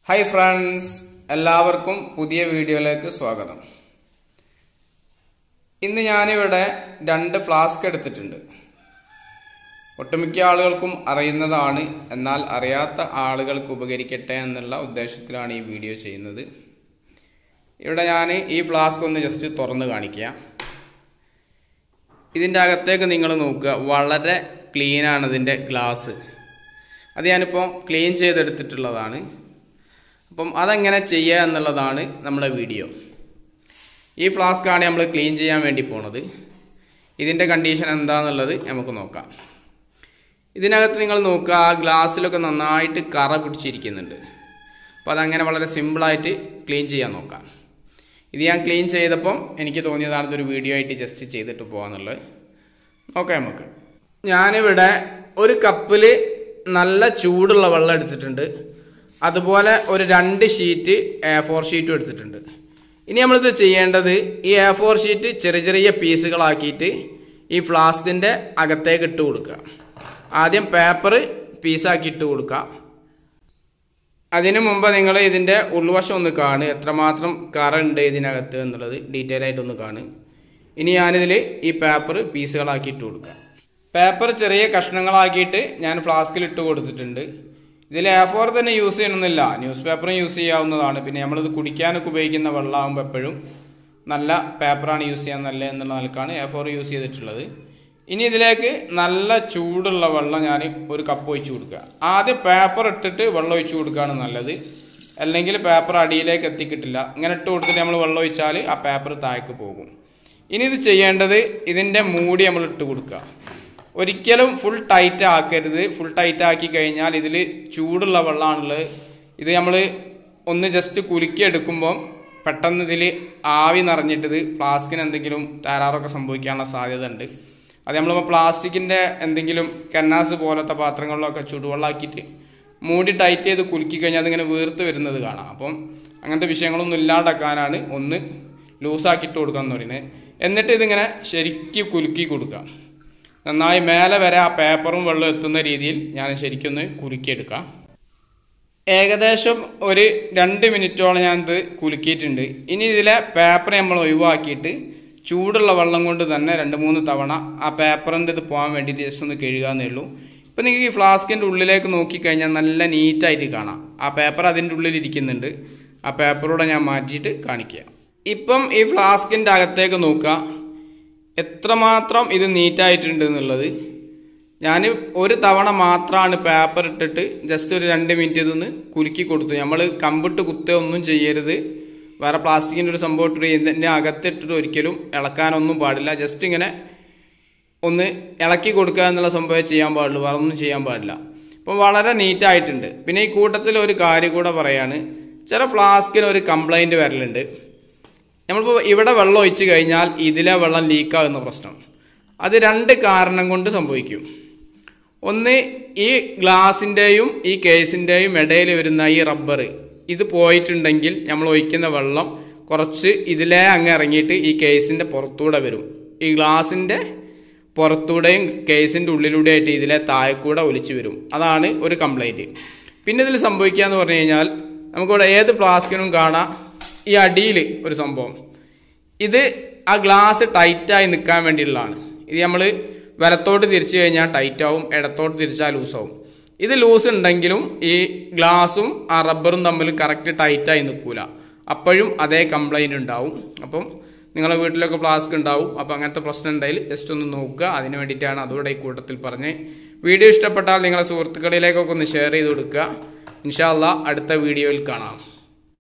Hi friends, എല്ലാവർക്കും പുതിയ വീഡിയോയിലേക്ക് സ്വാഗതം. ഇന്ന് ഞാൻ ഇവിടെ രണ്ട് ഫ്ലാസ്ക് എടുത്തിട്ടുണ്ട്. ഒട്ടുമിക്ക ആളുകൾക്കും അറിയുന്നതാണ്, എന്നാൽ അറിയാത്ത ആളുകൾക്ക് ഉപകരിക്കട്ടെ എന്നുള്ള ഉദ്ദേശത്തിലാണ് ഈ വീഡിയോ ചെയ്യുന്നത്. ഇവിടെ ഞാൻ ഈ ഫ്ലാസ്ക് ഒന്ന് ജസ്റ്റ് തുറന്ന് കാണിക്കാം. ഇതിന്റെ അകത്തേക്ക് നിങ്ങൾ നോക്കുക, വളരെ ക്ലീൻ ആണ് ഇതിന്റെ ഗ്ലാസ്. അത് ഞാനിപ്പോൾ ക്ലീൻ ചെയ്തെടുത്തിട്ടുള്ളതാണ്. അപ്പം അതെങ്ങനെ ചെയ്യുക എന്നുള്ളതാണ് നമ്മുടെ വീഡിയോ. ഈ ഫ്ലാസ്കാണ് നമ്മൾ ക്ലീൻ ചെയ്യാൻ വേണ്ടി പോണത്. ഇതിൻ്റെ കണ്ടീഷൻ എന്താണെന്നുള്ളത് നമുക്ക് നോക്കാം. ഇതിനകത്ത് നിങ്ങൾ നോക്കുക, ആ ഗ്ലാസ്സിലൊക്കെ നന്നായിട്ട് കറ പിടിച്ചിരിക്കുന്നുണ്ട്. അപ്പോൾ അതങ്ങനെ വളരെ സിമ്പിളായിട്ട് ക്ലീൻ ചെയ്യാൻ നോക്കാം. ഇത് ഞാൻ ക്ലീൻ ചെയ്തപ്പം എനിക്ക് തോന്നിയതാണ് ഇതൊരു വീഡിയോ ആയിട്ട് ജസ്റ്റ് ചെയ്തിട്ട് പോകാമെന്നുള്ളത്. നോക്കാം നമുക്ക്. ഞാനിവിടെ ഒരു കപ്പിൽ നല്ല ചൂടുള്ള വെള്ളം എടുത്തിട്ടുണ്ട്. അതുപോലെ ഒരു 2 ഷീറ്റ് A4 ഷീറ്റും എടുത്തിട്ടുണ്ട്. ഇനി നമ്മളിത് ചെയ്യേണ്ടത്, ഈ A4 ഷീറ്റ് ചെറിയ ചെറിയ പീസുകളാക്കിയിട്ട് ഈ ഫ്ലാസ്കിൻ്റെ അകത്തേക്ക് ഇട്ട് കൊടുക്കുക. ആദ്യം പേപ്പർ പീസാക്കി ഇട്ട് കൊടുക്കുക. അതിനു മുമ്പ് നിങ്ങൾ ഇതിൻ്റെ ഉൾവശം ഒന്ന് കാണുക, എത്രമാത്രം കറ ഉണ്ട് ഇതിനകത്ത് എന്നുള്ളത് ഡീറ്റെയിൽ ആയിട്ടൊന്ന് കാണുക. ഇനി ഞാനിതിൽ ഈ പേപ്പർ പീസുകളാക്കി ഇട്ട് കൊടുക്കുക. പേപ്പർ ചെറിയ കഷ്ണങ്ങളാക്കിയിട്ട് ഞാൻ ഫ്ലാസ്കിൽ ഇട്ട് കൊടുത്തിട്ടുണ്ട്. ഇതിൽ A4 തന്നെ യൂസ് ചെയ്യണമെന്നില്ല, ന്യൂസ് പേപ്പറും യൂസ് ചെയ്യാവുന്നതാണ്. പിന്നെ നമ്മളിത് കുടിക്കാനൊക്കെ ഉപയോഗിക്കുന്ന വെള്ളമാകുമ്പോൾ എപ്പോഴും നല്ല പേപ്പറാണ് യൂസ് ചെയ്യാൻ നല്ലത് എന്നുള്ള നിലക്കാണ് A4 യൂസ് ചെയ്തിട്ടുള്ളത്. ഇനി ഇതിലേക്ക് നല്ല ചൂടുള്ള വെള്ളം ഞാൻ ഒരു കപ്പ് ഒഴിച്ചു കൊടുക്കുക. ആദ്യം പേപ്പർ ഇട്ടിട്ട് വെള്ളം ഒഴിച്ചു കൊടുക്കുകയാണ് നല്ലത്, അല്ലെങ്കിൽ പേപ്പർ അടിയിലേക്ക് എത്തിക്കിട്ടില്ല. ഇങ്ങനെ ഇട്ട് കൊടുത്തിട്ട് നമ്മൾ വെള്ളം ഒഴിച്ചാൽ ആ പേപ്പർ താഴേക്ക് പോകും. ഇനി ഇത് ചെയ്യേണ്ടത്, ഇതിൻ്റെ മൂടി നമ്മൾ ഇട്ട് കൊടുക്കുക. ഒരിക്കലും ഫുൾ ടൈറ്റ് ആക്കരുത്. ഫുൾ ടൈറ്റ് ആക്കി കഴിഞ്ഞാൽ ഇതിൽ ചൂടുള്ള വെള്ളമാണുള്ളത്. ഇത് നമ്മൾ ഒന്ന് ജസ്റ്റ് കുലുക്കി എടുക്കുമ്പോൾ പെട്ടെന്ന് ഇതിൽ ആവി നിറഞ്ഞിട്ട് ഫ്ലാസ്കിന് എന്തെങ്കിലും തകരാറൊക്കെ സംഭവിക്കാനുള്ള സാധ്യത ഉണ്ട്. അത് നമ്മളിപ്പോൾ പ്ലാസ്റ്റിക്കിൻ്റെ എന്തെങ്കിലും കന്നാസ് പോലത്തെ പാത്രങ്ങളിലൊക്കെ ചൂടുവെള്ളമാക്കിയിട്ട് മൂടി ടൈറ്റ് ചെയ്ത് കുലുക്കി കഴിഞ്ഞാൽ അതിങ്ങനെ വീർത്ത് വരുന്നത് കാണാം. അപ്പം അങ്ങനത്തെ വിഷയങ്ങളൊന്നും ഇല്ലാണ്ടാക്കാനാണ് ഒന്ന് ലൂസാക്കിയിട്ട് കൊടുക്കണം എന്ന് പറയുന്നത്. എന്നിട്ട് ഇതിങ്ങനെ ശരിക്കും കുലുക്കി കൊടുക്കുക. നന്നായി മേലെ വരെ ആ പേപ്പറും വെള്ളം എത്തുന്ന രീതിയിൽ ഞാൻ ശരിക്കൊന്ന് കുലുക്കിയെടുക്കാം. ഏകദേശം ഒരു 2 മിനിറ്റോളം ഞാനിത് കുലുക്കിയിട്ടുണ്ട്. ഇനി ഇതിലെ പേപ്പർ നമ്മൾ ഒഴിവാക്കിയിട്ട് ചൂടുള്ള വെള്ളം കൊണ്ട് തന്നെ 2-3 തവണ ആ പേപ്പറിൻ്റെ ഇത് പോകാൻ വേണ്ടിയിട്ട് ജസ്റ്റ് ഒന്ന് കഴുകാന്നേ ഉള്ളൂ. ഇപ്പം നിങ്ങൾക്ക് ഈ ഫ്ലാസ്കിൻ്റെ ഉള്ളിലേക്ക് നോക്കിക്കഴിഞ്ഞാൽ നല്ല നീറ്റായിട്ട് കാണാം. ആ പേപ്പർ അതിൻ്റെ ഉള്ളിൽ ഇരിക്കുന്നുണ്ട്. ആ പേപ്പറൂടെ ഞാൻ മാറ്റിയിട്ട് കാണിക്കുക. ഇപ്പം ഈ ഫ്ലാസ്കിൻ്റെ അകത്തേക്ക് നോക്കുക, എത്രമാത്രം ഇത് നീറ്റായിട്ടുണ്ട് എന്നുള്ളത്. ഞാൻ ഒരു തവണ മാത്രമാണ് പേപ്പർ ഇട്ടിട്ട് ജസ്റ്റ് ഒരു 2 മിനിറ്റ് ഇതൊന്ന് കുലുക്കി കൊടുത്തു. നമ്മൾ കമ്പിട്ട് കുത്തുക ഒന്നും ചെയ്യരുത്. വേറെ പ്ലാസ്റ്റിക്കിൻ്റെ ഒരു സംഭവം ഇട്ടിട്ട് ഇതിൻ്റെ അകത്തിട്ടിട്ട് ഒരിക്കലും ഇളക്കാനൊന്നും പാടില്ല. ജസ്റ്റ് ഇങ്ങനെ ഒന്ന് ഇളക്കി കൊടുക്കുക എന്നുള്ള സംഭവം ചെയ്യാൻ പാടുള്ളൂ, വേറെ ഒന്നും ചെയ്യാൻ പാടില്ല. അപ്പം വളരെ നീറ്റായിട്ടുണ്ട്. പിന്നെ ഈ കൂട്ടത്തിൽ ഒരു കാര്യം കൂടെ പറയാണ്, ചില ഫ്ലാസ്കിന് ഒരു കംപ്ലൈൻറ്റ് വരലുണ്ട്. നമ്മളിപ്പോൾ ഇവിടെ വെള്ളം ഒഴിച്ച് കഴിഞ്ഞാൽ ഇതിലെ വെള്ളം ലീക്കാകുന്ന പ്രശ്നം. അത് 2 കാരണം കൊണ്ട് സംഭവിക്കും. ഒന്ന്, ഈ ഗ്ലാസിൻ്റെയും ഈ കേസിൻ്റെയും ഇടയിൽ വരുന്ന ഈ റബ്ബർ ഇത് പോയിട്ടുണ്ടെങ്കിൽ നമ്മൾ ഒഴിക്കുന്ന വെള്ളം കുറച്ച് ഇതിലേ അങ്ങ് ഇറങ്ങിയിട്ട് ഈ കേസിൻ്റെ പുറത്തൂടെ വരും. ഈ ഗ്ലാസിൻ്റെ പുറത്തൂടെയും കേസിൻ്റെ ഉള്ളിലൂടെ ആയിട്ട് ഇതിലെ താഴെക്കൂടെ ഒലിച്ച് വരും. അതാണ് ഒരു കംപ്ലൈൻറ്റ്. പിന്നെ ഇതിൽ സംഭവിക്കുക എന്ന് പറഞ്ഞു കഴിഞ്ഞാൽ, നമുക്കിവിടെ ഏത് ഫ്ലാസ്കിനും കാണാം ഈ അടിയിൽ ഒരു സംഭവം. ഇത് ആ ഗ്ലാസ് ടൈറ്റായി നിൽക്കാൻ വേണ്ടിയുള്ളതാണ്. ഇത് നമ്മൾ വലത്തോട്ട് തിരിച്ചു കഴിഞ്ഞാൽ ടൈറ്റാവും, ഇടത്തോട്ട് തിരിച്ചാൽ ലൂസാവും. ഇത് ലൂസ് ഉണ്ടെങ്കിലും ഈ ഗ്ലാസും ആ റബ്ബറും തമ്മിൽ കറക്റ്റ് ടൈറ്റായി നിൽക്കില്ല. അപ്പോഴും അതേ കംപ്ലൈൻറ്റ് ഉണ്ടാവും. അപ്പം നിങ്ങളുടെ വീട്ടിലൊക്കെ ഫ്ലാസ്ക് ഉണ്ടാവും. അപ്പോൾ അങ്ങനത്തെ പ്രശ്നം ഉണ്ടെങ്കിൽ ജസ്റ്റ് ഒന്ന് നോക്കുക. അതിന് വേണ്ടിയിട്ടാണ് അതുകൂടെ ഈ കൂട്ടത്തിൽ പറഞ്ഞ്. വീഡിയോ ഇഷ്ടപ്പെട്ടാൽ നിങ്ങളുടെ സുഹൃത്തുക്കളിലേക്കൊക്കെ ഒന്ന് ഷെയർ ചെയ്ത് കൊടുക്കുക. ഇൻഷാ അല്ലാഹ് അടുത്ത വീഡിയോയിൽ കാണാം.